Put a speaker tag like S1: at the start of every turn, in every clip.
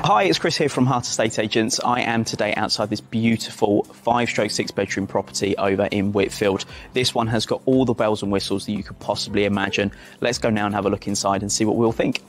S1: Hi, it's Chris here from HAART Estate Agents. I am today outside this beautiful 5/6 bedroom property over in Whitfield. This one has got all the bells and whistles that you could possibly imagine. Let's go now and have a look inside and see what we'll think.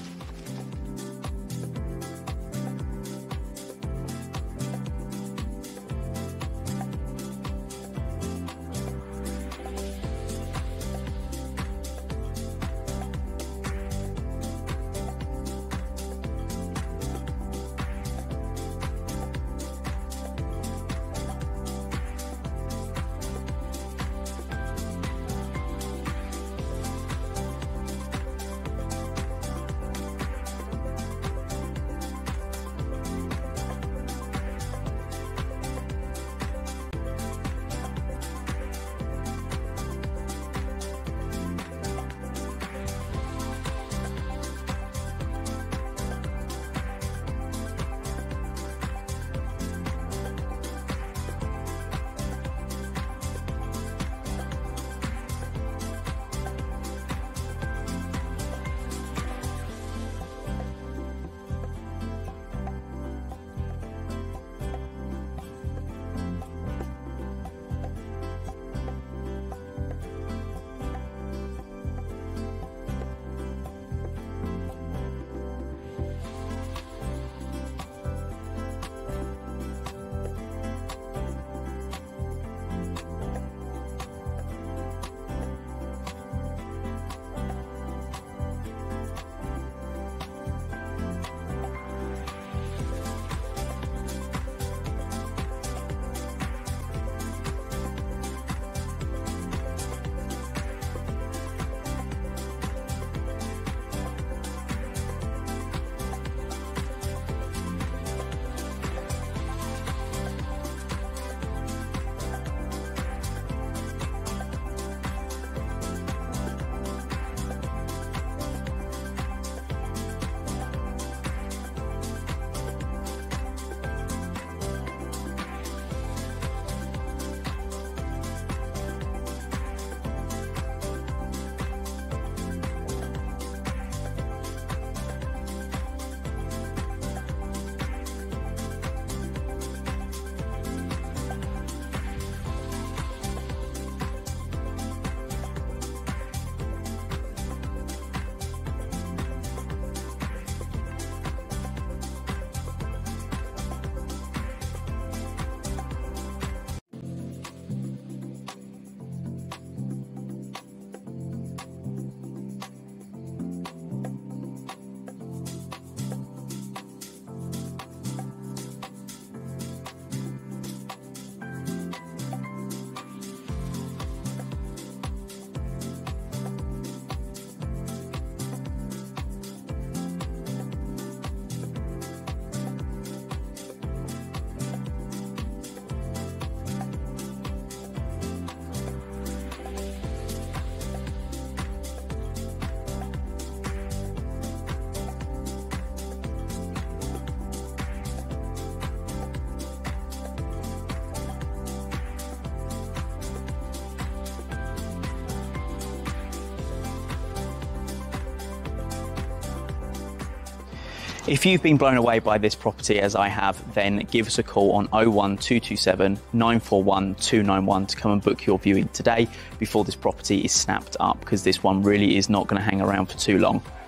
S1: If you've been blown away by this property as I have, then give us a call on 01227 941 291 to come and book your viewing today before this property is snapped up, because this one really is not going to hang around for too long.